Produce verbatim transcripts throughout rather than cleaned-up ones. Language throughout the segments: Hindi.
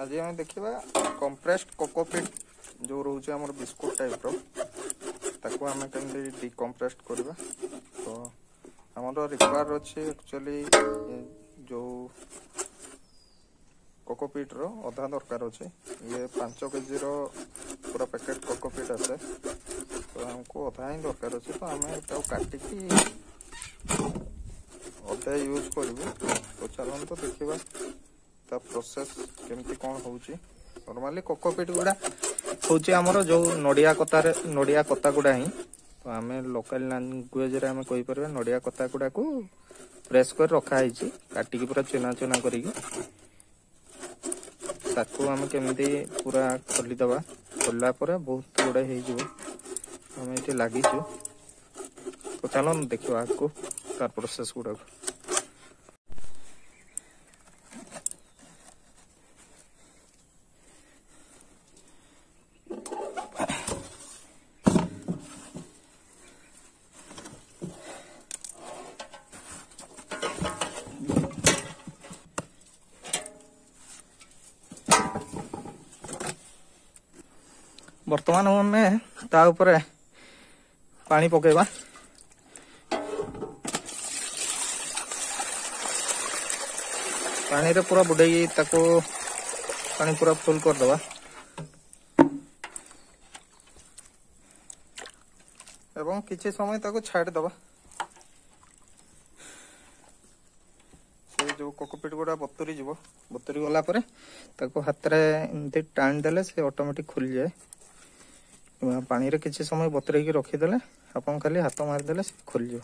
आज आम देखा कंप्रेस्ड कोकोपीट जो रोचे आम बिस्कुट टाइप रो आम केमती डिकम्प्रेस्ड करवा। तो आमर रिक्वायर अच्छे एक्चुअली जो कोकोपीट रो अधा दरकार अच्छे। ये पांच केजी रो पूरा पैकेट कोकोपीट आसे, तो हमको अधा ही दरकार अच्छे। तो आम काटिकी अधा यूज करूँ। तो चलो तो देखा ता प्रोसेस केमती कौन होची। नॉर्मली कोकोपीट गुड़ा होची हमरो जो नडिया कता नडिया कता गुड़ा ही। तो आम लोकल लैंग्वेज रे आम कहि परबे नडिया कता गुड़ा को प्रेस कर रखा है काटिकी पूरा चुना चुना करिकी ताकू आम केमती पूरा खोली दबा। खोलला पर बहुत गुड़ा हो जिवो आम ये लगिचु। तो चलो देखिए आपको तार प्रोसेस गुड़ा। बर्तमान हमें ता ऊपर पानी पकेबा। पानी रे पूरा बुड़े ताको पानी पूरा फुल कर दबा। एवं किछि समय ताको छाड़ दबा। से जो कोकोपीट गुड़ा बतुरी जीवो, बतुरी गला परे ताको हाथ रे एमती टाण देले से ऑटोमेटिक खुल जाए। पानी रे किछि समय बतुरे की रखी देले आपन खाली हाथ मार देले से खुल जाओ।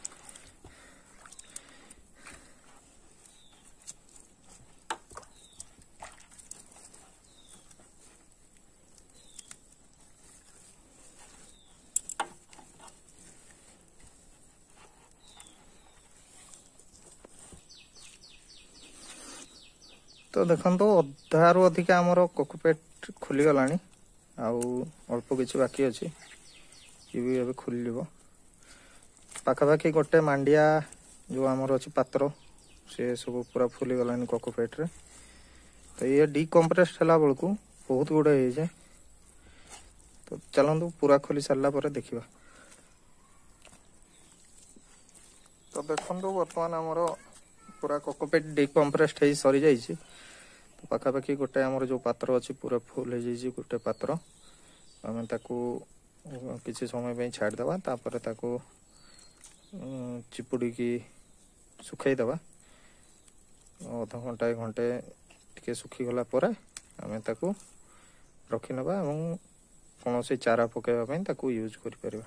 तो देखो अधारू अधिका आमर कोकोपीट खुली गलानी। आउ अल्प किसी बाकी अच्छी ये भी अभी खुल जीव। पाखापाखि गोटे मांडिया जो आमर अच्छी पात्र से सब पूरा फुली गलानी कोकोपीट रे। तो ये डिकम्प्रेस्ड है बेलू बहुत गुड़ा हो जाए। तो चलतु पूरा खोली सारा पर देखा। तो देखो बर्तमान आमर पूरा कोकोपीट डिकम्प्रेस्ड हो सरी जाइए। तो पाखापाखि गोटे आमर जो पात्र अच्छी पूरा फुल हो जाइए गोटे पात्र। आम ताकू किसी समय छाड़ दबा। तापर ताकू चिपुड़ी की सुखाई दबा। अध घंटा घंटे टिके सुखी गला परे आम ताकू रखी नबा एवं कौन से चारा पकेबा ताकू यूज करि परिबा।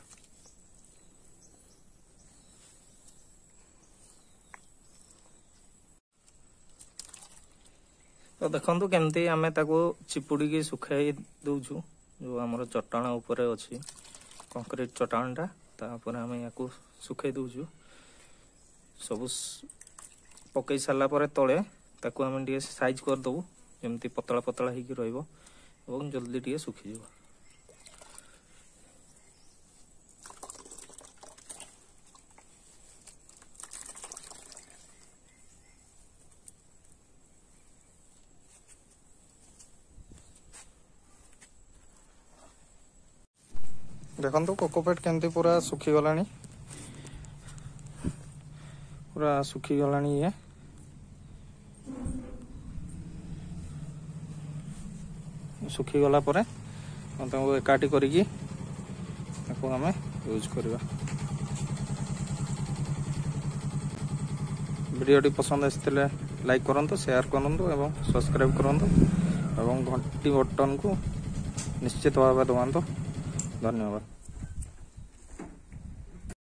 तो देखो केमती आम ताकू चिपुड़ी की सुखाई दौचु। जो आमर चट्टाण ऊपर अच्छी कंक्रीट चट्टाणटा तापर आम या सुखाई दौचु। सब पकई सारा पर तले ताकू आम टे साइज करदबू जमती पतला पतला होगी रहिबो एवं जल्दी टे सुखी जीव। देखो तो कोकोपीट केमती पूरा सुखी गलानी। पूरा सुखी गलानी ये सुखी गला परे एकाठी करिकी आम यूज करवा। वीडियो पसंद आसते लाइक करंतु, शेयर करंतु एवं सब्सक्राइब करंतु एवं घंटी बटन को निश्चित भाव दबातु। धन्यवाद।